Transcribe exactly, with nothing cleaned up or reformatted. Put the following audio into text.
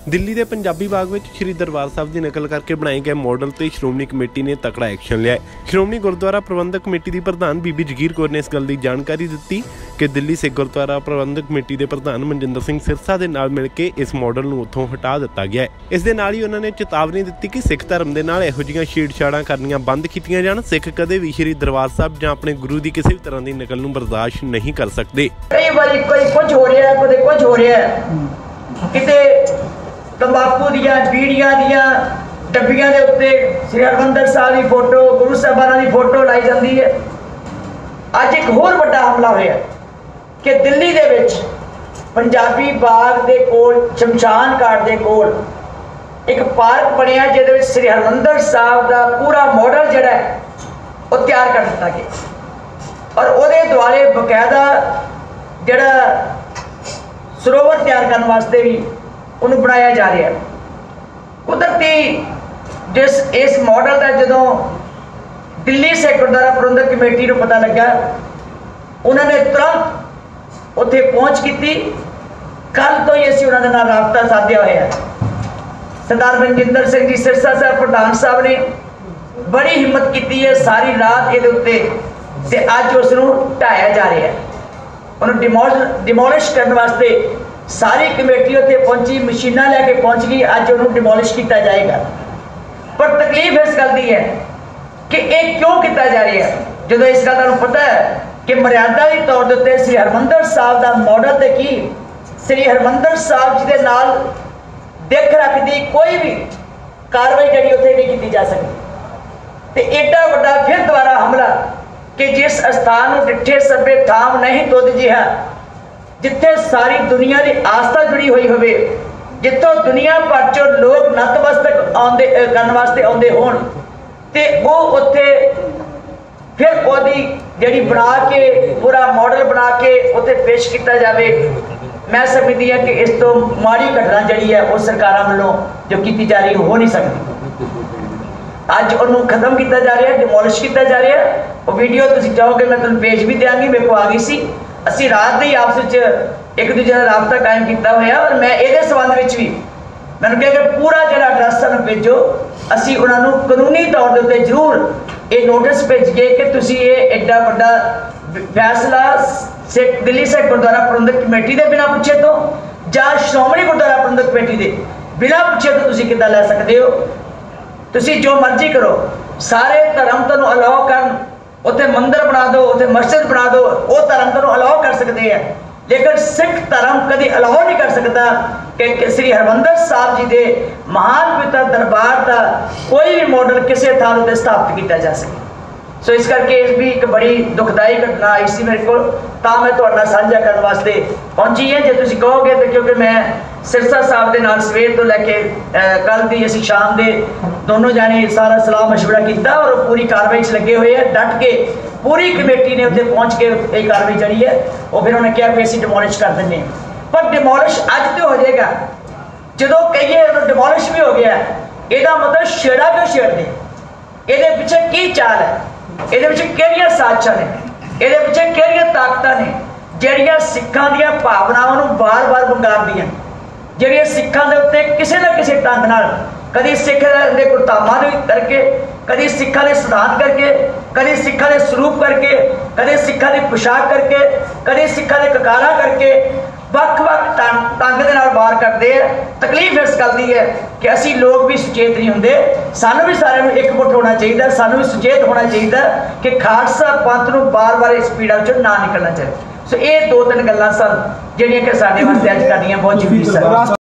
दिल्ली के पंजाबी बाग में श्री दरबार साहब की नकल करके बनाए गए मॉडल से श्रोमणी कमेटी ने तकड़ा एक्शन लिया है। श्रोमणी गुरुद्वारा प्रबंधक कमेटी की प्रधान बीबी जगीर कौर ने इस गल की जानकारी दी कि दिल्ली सिख गुरुद्वारा प्रबंधक कमेटी के प्रधान मनजिंदर सिंह सिरसा के नाल मिलकर इस मॉडल को उत्थों हटा दिता गया है। इस दे नाल ही उन्होंने चेतावनी दी कि सिख धर्म के नाल इहो जिहियां छेड़छाड़ां करनियां बंद कीतियां जाण। सिख कदे भी श्री दरबार साहब जां अपने गुरु की किसी भी तरह की नकल नूं बर्दाश्त नहीं कर सकते। कई बार कोई कुछ हो रहा है, कोई कुछ हो रहा है, किते तंबाकू दियां बीड़ियां दियां डब्बियां दे उत्ते श्री हरमंदर साहब की फोटो, गुरु साहबाना की फोटो लाई जाती है। अज एक होर बड़ा हमला होया कि दिल्ली दे विच पंजाबी बाग दे कोल शमशान घाट दे कोल एक पार्क बनिया जिहदे विच श्री हरमंदर साहब का पूरा मॉडल जिहड़ा है वो तैयार कर दिता गया और उहदे दुआले बकायदा जिहड़ा सरोवर तैयार करने वास्ते भी उन्हें बनाया जा रहा है। कुदरती जिस इस मॉडल का जो दिल्ली सिख गुरुद्वारा प्रबंधक कमेटी को पता लगा, उन्होंने तुरंत उत्थे पहुँच की। कल तो ही असीं उन्होंने नाल राबता साधिया होया है। सरदार मनजिंदर सिंह जी सिरसा साहब प्रधान साहब ने बड़ी हिम्मत की है, सारी रात ये उत्ते ते अज उसनूं ढाया जा रहा है। उन्होंने डिमोल डिमोलिश करने वास्ते सारी कमेटी उत्थे पहुंची, मशीनां लैके पहुंच गई। अज उन्होंने डिमोलिश किया जाएगा। पर तकलीफ इस गल की है कि यह क्यों किया जा रहा है, जो इस गल का पता है कि मर्यादा के तौर के उत्ते श्री हरमंदर साहब का मॉडल तो की श्री हरमंदर साहब जी के नाल दिख रखती कोई भी कार्रवाई जी उत्थे नहीं की जा सकती। तो एडा वड्डा फिर दोबारा हमला कि जिस स्थान को डिठे सभे थाम नहीं तुद जिहा, जिथे सारी दुनिया की आस्था जुड़ी हुई होवे, जिथों दुनिया भर चो लोग नतमस्तक आउंदे करन वास्ते आउंदे होण, ते वो उत्थे फिर ओदी जिहड़ी बना के पूरा मॉडल बना के उत्थे पेश किया जाए। मैं समझदी हां कि इस तो माड़ी घटना जिहड़ी है वो सरकारां वल्लों जो की जा रही हो नहीं सकती। अज उन्होंने खत्म किया जा रहा है, डिमोलिश किया जा रहा है। वो वीडियो तुसीं चाहोगे मैं तुहानूं भेज भी देंगी, मेरे को आ गई सी। असीं रात ही आपस विच एक दूजे का राबता कायम किया होया और मैं ये संबंध में भी मैंने कहा कि पूरा जो एड्रैस सानूं भेजो, असीं उन्होंने कानूनी तौर के उत्ते जरूर ये नोटिस भेजिए कि तुसीं ये एड्डा वड्डा फैसला सिख दिल्ली सिख गुरुद्वारा प्रबंधक कमेटी के बिना पुछे तो जां श्रोमणी गुरुद्वारा प्रबंधक कमेटी के बिना पुछे तो तुसीं किद्दां लै सकदे हो। तुसीं जो मर्जी करो, सारे धर्म तुहानूं अलाउ करन, उत्थे मंदिर बना दो, उत्थे मस्जिद बना दो, वो धर्म तुहानूं अलाउ कर सकते हैं। लेकिन सिख धर्म कभी अलाउ नहीं कर सकता कि श्री हरमंदर साहब जी के महान पिता दरबार का कोई भी मॉडल किसी थान उत्ते स्थापित किया जा सके। सो इस करके इस भी एक बड़ी दुखदाई घटना आई सी मेरे को, तां मैं तुहाडे नाल साझा करने वास्ते पहुंची है। जो तुसीं कहोगे तो क्योंकि मैं सिरसा साहब के नाल सवेर तो लैके कल की असीं शाम के दोनों जाने सारा सलाह मशवरा किया और पूरी कार्रवाई लगे हुए हैं। डट के पूरी कमेटी ने उत्थे पहुँच के ये कार्रवाई जड़ी है वो फिर उन्हें कहा कि असीं डिमोलिश कर देंगे। पर डिमोलिश अज तो हो जाएगा, जो कहिए डिमोलिश भी हो गया, यदा मतलब छेड़ा क्यों छेड़ते, ये पिछे की चाल है, ये किहड़ियां साजिशां ने, ये पिछे किहड़ियां ताकतां ने जिहड़ियां सिखां दीयां भावनावां नूं बार बार वंगारदियां, जिहड़ियां सिखां दे उत्ते किसी न किसी ढंग नाल कदी सिख दे गुरधामां नूं करके, कदी सिखां दे सिद्धांत करके, कदी सिखां दे स्वरूप करके, कदी सिखां दी पोशाक करके, कदी सिखां दे ककारा करके वख-वख ढंग दे नाल वार करदे हैं। तकलीफ इस गल दी है कि असी लोग भी सुचेत नहीं होंदे। सानू भी सारे एकमुठ होना चाहिए, सानू भी सुचेत होना चाहिए कि खालसा पंथ नूं बार बार इस पीड़ा चों ना निकलना चाहिए। सो ये दो तीन गल्लां सन जिहड़ियां कि साडे वास्ते अज करनियां बहुत जरूरी सन।